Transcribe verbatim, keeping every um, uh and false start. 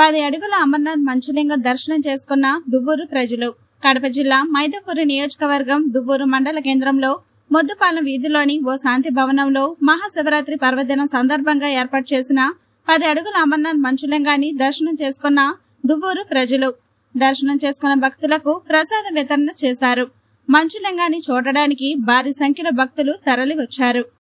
పది అడుగుల అమర్నాథ్ మంచులింగం దర్శనం చేసుకున్న దువ్వూరు ప్రజలు. కడప జిల్లా మైదుకూరు నియోజకవర్గం దువ్వూరు మండల కేంద్రంలో మొద్దుపాలెం వీధిలోని ఓ శాంతి భవనంలో మహాశివరాత్రి పర్వదినం సందర్భంగా ఏర్పాటు చేసిన పది అడుగుల అమర్నాథ్ మంచులింగాన్ని దర్శనం చేసుకున్న దువ్వూరు ప్రజలు. దర్శనం చేసుకున్న భక్తులకు ప్రసాద వితరణ చేశారు. మంచులింగాన్ని చూడడానికి భారీ సంఖ్యలో భక్తులు తరలి వచ్చారు.